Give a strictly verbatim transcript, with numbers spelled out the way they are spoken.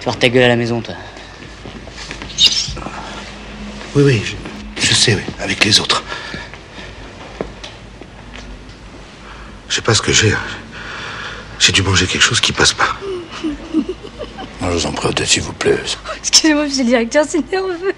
Faire ta gueule à la maison, toi. Oui, oui, je, je sais, oui, avec les autres. Je sais pas ce que j'ai. J'ai dû manger quelque chose qui passe pas. Non, je vous en prie, s'il vous plaît. Excusez-moi, monsieur le directeur, c'est nerveux.